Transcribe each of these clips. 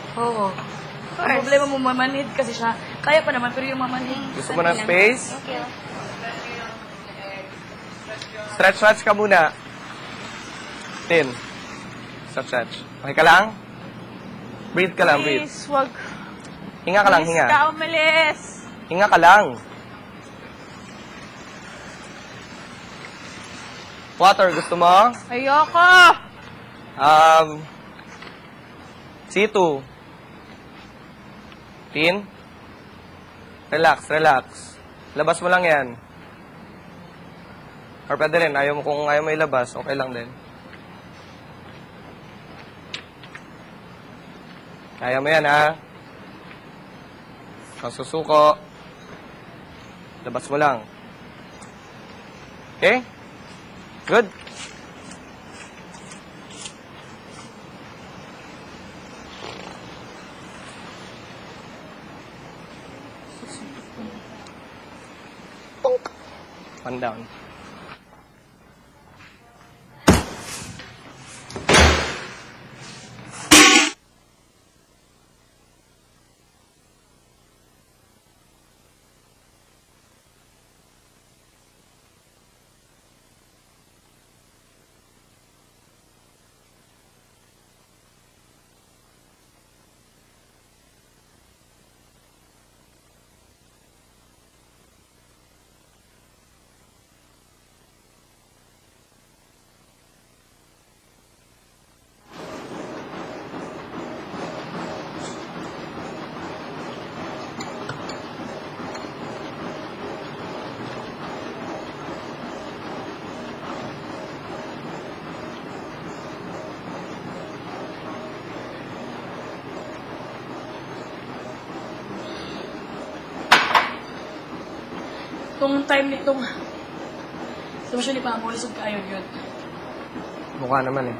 Oo. Ang problema mo, mamanhid kasi siya. Kaya pa naman, pero yung mamanhid. Gusto mo ng space? Okay. Stretch ka muna. Tin. Stretch. Okay ka lang? Breathe ka lang, breathe. Please, wag. Hinga ka lang, hinga. Please ka, umalis. Hinga ka lang. Water, gusto mo? Ayoko. C2. Tin. Relax. Labas mo lang yan. Or pwede rin, kung ayaw mo ilabas, okay lang din. Kaya mo yan, ha? Masusuko. Labas mo lang. Okay? Good? One down. Itong time nitong sitwasyon ni Pamo, lisod kayo yun. Mukha naman eh.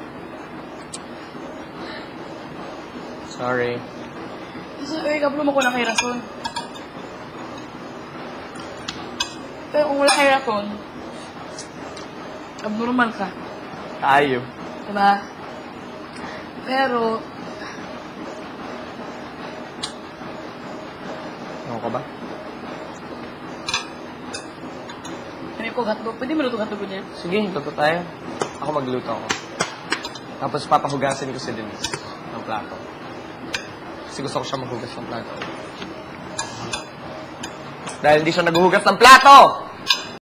Sorry. Kasi, kablo mo ko lang kay Rason. Pero kung wala kay Rason, abnormal ka. Tayo. Diba? Pero, Ano ka ba? kami ko hotdog. Pwede maluto hotdog niya? Sige, luto tayo. Ako magluto ako. Tapos papahugasin ko si Denise ng plato. Kasi gusto ko siya maghugas ng plato. Dahil hindi siya naghuhugas ng plato!